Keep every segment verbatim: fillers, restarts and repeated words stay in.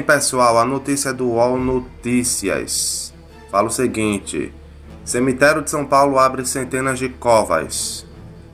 pessoal, a notícia é do U O L Notícias. Fala o seguinte: cemitério de São Paulo abre centenas de covas.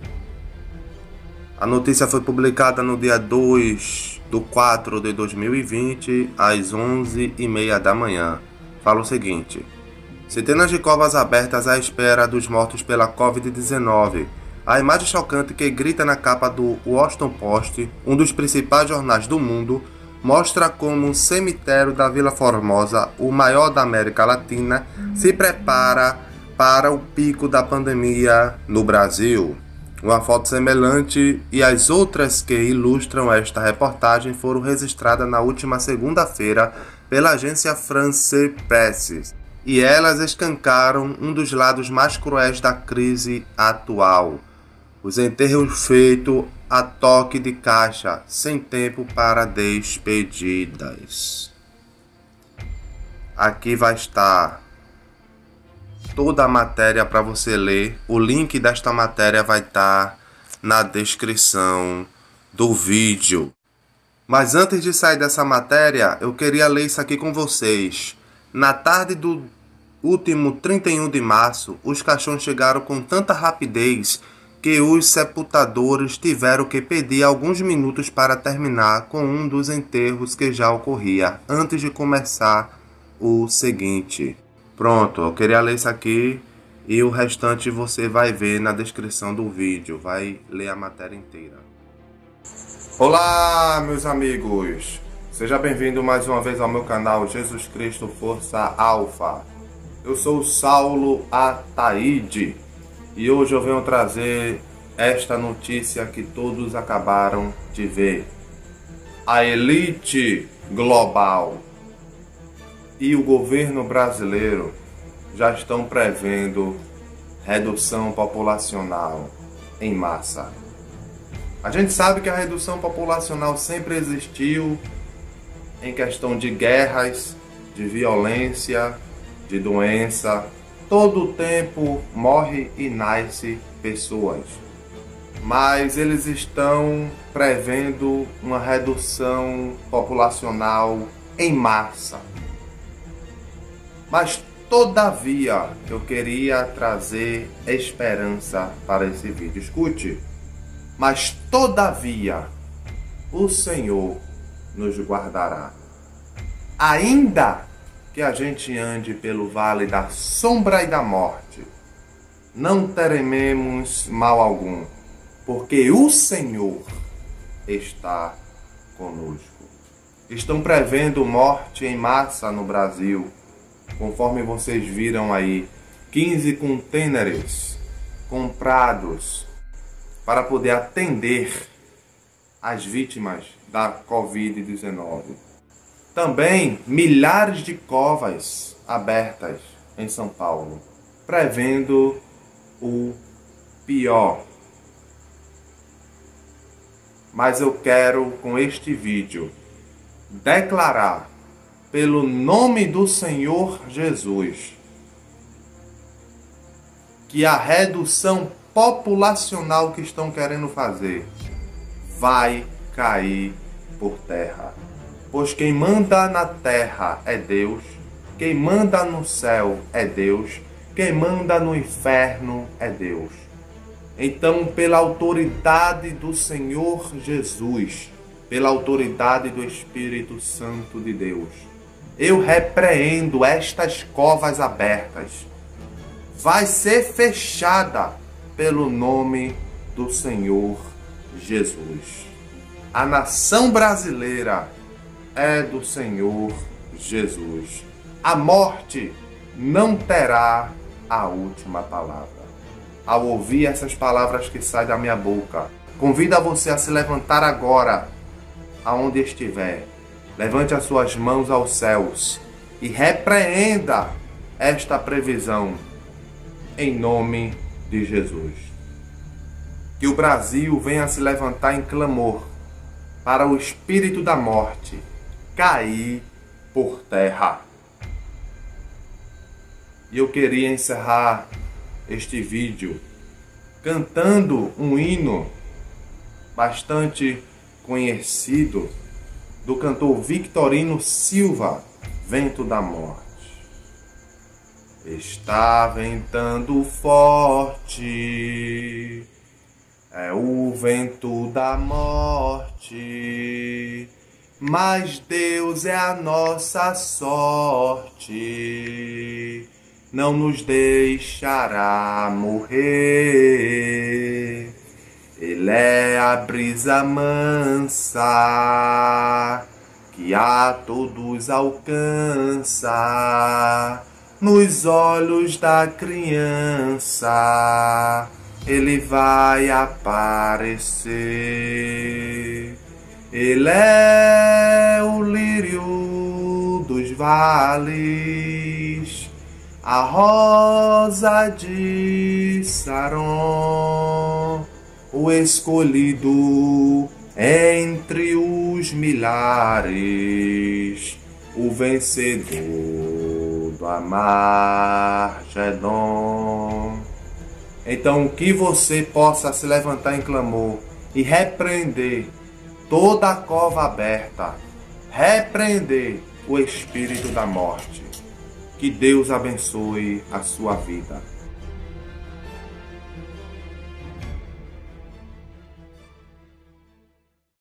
A notícia foi publicada no dia dois de quatro de dois mil e vinte, às onze e meia da manhã. Fala o seguinte: centenas de covas abertas à espera dos mortos pela covid dezenove. A imagem chocante que grita na capa do Washington Post, um dos principais jornais do mundo, mostra como o cemitério da Vila Formosa, o maior da América Latina, se prepara para o pico da pandemia no Brasil. Uma foto semelhante e as outras que ilustram esta reportagem foram registradas na última segunda-feira pela agência France Presse, e elas escancaram um dos lados mais cruéis da crise atual: os enterros feitos a toque de caixa, sem tempo para despedidas. Aqui vai estar toda a matéria para você ler. O link desta matéria vai estar na descrição do vídeo. Mas antes de sair dessa matéria, eu queria ler isso aqui com vocês. Na tarde do último trinta e um de março, os caixões chegaram com tanta rapidez que os sepultadores tiveram que pedir alguns minutos para terminar com um dos enterros que já ocorria, antes de começar o seguinte. Pronto, eu queria ler isso aqui e o restante você vai ver na descrição do vídeo, vai ler a matéria inteira. Olá, meus amigos! Seja bem-vindo mais uma vez ao meu canal Jesus Cristo Força Alfa. Eu sou o Saulo Ataíde e hoje eu venho trazer esta notícia que todos acabaram de ver. A elite global e o governo brasileiro já estão prevendo redução populacional em massa. A gente sabe que a redução populacional sempre existiu em questão de guerras, de violência, de doença. Todo o tempo morre e nasce pessoas. Mas eles estão prevendo uma redução populacional em massa. Mas todavia eu queria trazer esperança para esse vídeo. Escute. Mas todavia o Senhor nos guardará. Ainda que a gente ande pelo vale da sombra e da morte, não teremos mal algum, porque o Senhor está conosco. Estão prevendo morte em massa no Brasil, conforme vocês viram aí, quinze contêineres comprados para poder atender as vítimas da covid dezenove. Também milhares de covas abertas em São Paulo, prevendo o pior. Mas eu quero, com este vídeo, declarar, pelo nome do Senhor Jesus, que a redução populacional que estão querendo fazer vai cair por terra. Pois quem manda na terra é Deus, quem manda no céu é Deus, quem manda no inferno é Deus. Então, pela autoridade do Senhor Jesus, pela autoridade do Espírito Santo de Deus, eu repreendo estas covas abertas. Vai ser fechada pelo nome do Senhor Jesus. A nação brasileira é do Senhor Jesus. A morte não terá a última palavra. Ao ouvir essas palavras que saem da minha boca, convido a você a se levantar agora, aonde estiver. Levante as suas mãos aos céus e repreenda esta previsão em nome de Jesus. Que o Brasil venha se levantar em clamor para o espírito da morte cair por terra. E eu queria encerrar este vídeo cantando um hino bastante conhecido do cantor Victorino Silva, Vento da Morte. Está ventando forte, é o vento da morte, mas Deus é a nossa sorte, não nos deixará morrer. Ele é a brisa mansa, que a todos alcança. Nos olhos da criança, ele vai aparecer. Ele é o lírio dos vales, a rosa de Saron, o escolhido entre os milhares, o vencedor do Amargedon. Então, que você possa se levantar em clamor e repreender toda a cova aberta, repreender o espírito da morte. Que Deus abençoe a sua vida.